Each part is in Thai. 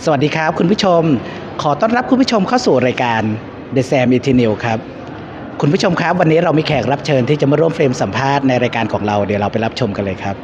สวัสดีครับคุณผู้ชมขอต้อนรับคุณผู้ชมเข้าสู่รายการ The Sam Eternal ครับคุณผู้ชมครับวันนี้เรามีแขกรับเชิญที่จะมาร่วมเฟรมสัมภาษณ์ในรายการของเราเดี๋ยวเราไปรับชมกันเลยครับ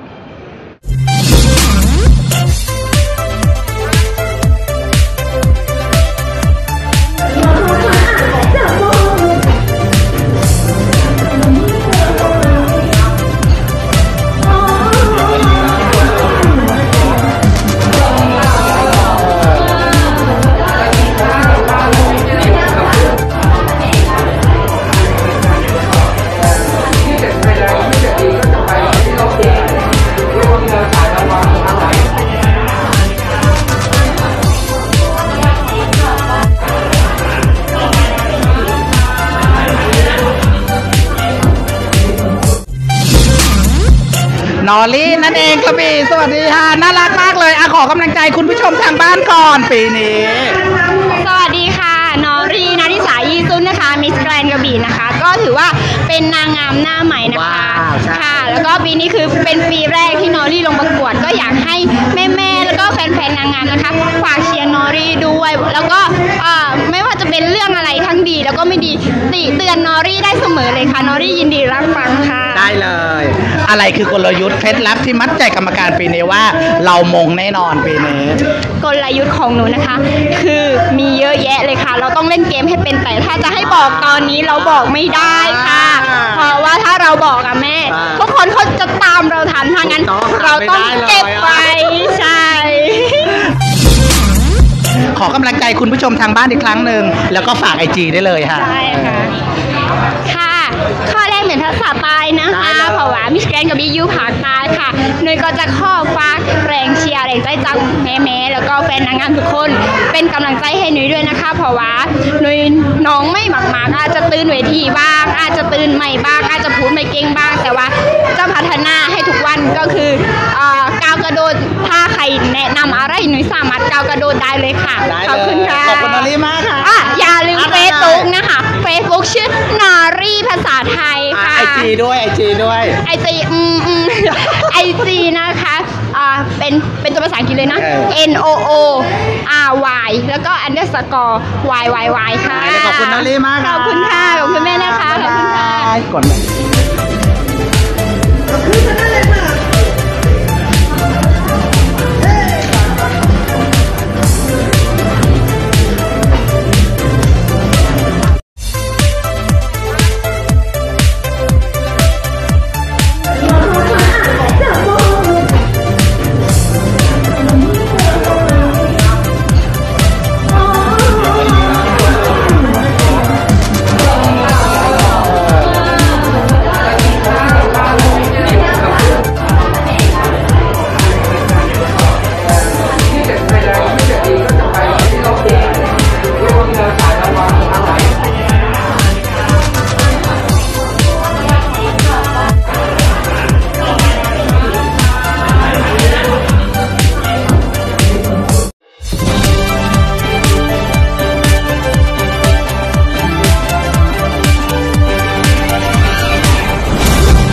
นอรี่นั่นเองครับพี่สวัสดีค่ะน่ารักมากเลยขอกำลังใจคุณผู้ชมทางบ้านก่อนปีนี้สวัสดีค่ะนอรี่นาริสายีซุนนะคะมิสแกรนด์กระบี่นะคะก็ถือว่าเป็นนางงามหน้าใหม่นะคะค่ะแล้วก็ปีนี้คือเป็นปีแรกที่นอรี่ลงประกวดก็อยากให้แม่ๆแล้วก็แฟนๆนางงามนะคะฝากเชียร์นอรี่ด้วยแล้วก็ไม่ว่าจะเป็นเรื่องอะไรทั้งดีแล้วก็ไม่ดีติเตือนนอรี่ได้เสมอเลยค่ะนอรี่ยินดีรับฟังค่ะได้เลยอะไรคือกลยุทธ์เคล็ดลับที่มัดใจกรรมการปีนี้ว่าเรามงแน่นอนปีนี้กลยุทธ์ของหนูนะคะคือมีเยอะแยะเลยค่ะเราต้องเล่นเกมให้เป็นแต่ถ้าจะให้บอกตอนนี้เราบอกไม่ได้ค่ะเพราะว่าถ้าเราบอกอะแม่ทุกคนเขาจะตามเราทันถ้างั้นเราต้องเก็บไว้ใช่ขอกำลังใจคุณผู้ชมทางบ้านอีกครั้งหนึ่งแล้วก็ฝากIGได้เลยค่ะใช่ค่ะค่ะข้อแรกเหมือนภาษาใต้นะคะเพราะว่ามิสแกรนด์กระบี่อยู่ภาคใต้ค่ะหน่วยก็จะข้อฝากแรงเชียร์แรงใจจากแม่ๆแล้วก็แฟนนางงามทุกคนเป็นกำลังใจให้หนุ่ยด้วยนะคะเพราะว่าหนุ่ยน้องไม่หมากอาจจะตื่นเวทีบ้างอาจจะตื่นใหม่บ้างอาจจะพูดไม่เก่งบ้างแต่ว่าจะพัฒนาให้ทุกวันก็คือก้าวกระโดดถ้าใครแนะนำอะไรหนุ่ยสามารถก้าวกระโดดได้เลยค่ะขอบคุณค่ะขอบคุณนอรี่มากค่ะอย่าลืมเฟซบุ๊กนะคะเฟซบุ๊กชื่อนอรี่ภาษาไทยค่ะ IG ด้วยIG นะคะเป็นตัวภาษาอังกฤษเลยนะ NOORY แล้วก็ underscore YYY ค่ะขอบคุณนอรี่มากขอบคุณค่ะขอบคุณแม่นะคะขอบคุณค่ะ